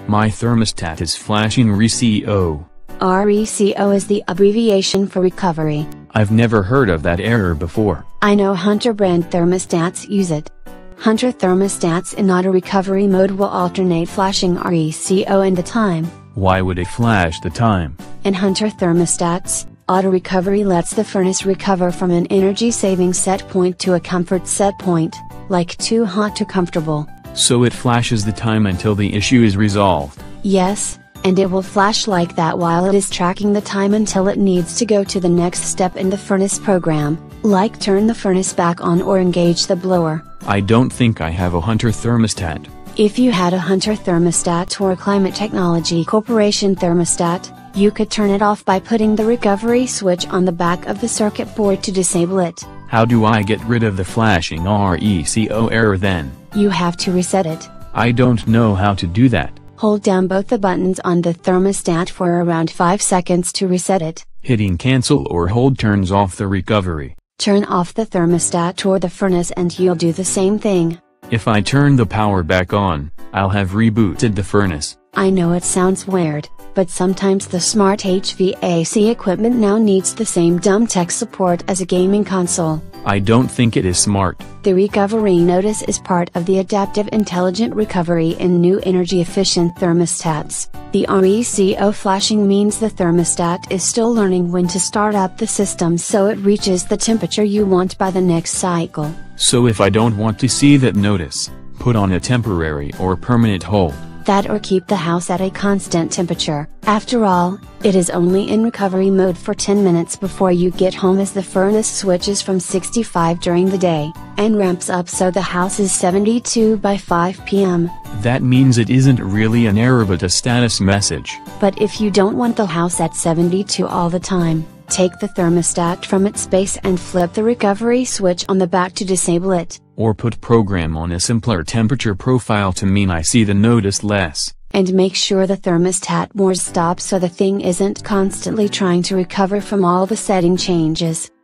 My thermostat is flashing RECO. RECO is the abbreviation for recovery. I've never heard of that error before. I know Hunter brand thermostats use it. Hunter thermostats in auto recovery mode will alternate flashing RECO and the time. Why would it flash the time? In Hunter thermostats, auto recovery lets the furnace recover from an energy saving set point to a comfort set point, like too hot to comfortable. So it flashes the time until the issue is resolved. Yes, and it will flash like that while it is tracking the time until it needs to go to the next step in the furnace program, like turn the furnace back on or engage the blower. I don't think I have a Hunter thermostat. If you had a Hunter thermostat or a Climate Technology Corporation thermostat, you could turn it off by putting the recovery switch on the back of the circuit board to disable it. How do I get rid of the flashing RECO error then? You have to reset it. I don't know how to do that. Hold down both the buttons on the thermostat for around 5 seconds to reset it. Hitting cancel or hold turns off the recovery. Turn off the thermostat or the furnace and you'll do the same thing. If I turn the power back on, I'll have rebooted the furnace. I know it sounds weird, but sometimes the smart HVAC equipment now needs the same dumb tech support as a gaming console. I don't think it is smart. The recovery notice is part of the adaptive intelligent recovery in new energy efficient thermostats. The RECO flashing means the thermostat is still learning when to start up the system so it reaches the temperature you want by the next cycle. So if I don't want to see that notice, put on a temporary or permanent hold. That or keep the house at a constant temperature. After all, it is only in recovery mode for 10 minutes before you get home as the furnace switches from 65 during the day, and ramps up so the house is 72 by 5 p.m. That means it isn't really an error but a status message. But if you don't want the house at 72 all the time, take the thermostat from its base and flip the recovery switch on the back to disable it. Or put program on a simpler temperature profile to mean I see the notice less. And make sure the thermostat more stops so the thing isn't constantly trying to recover from all the setting changes.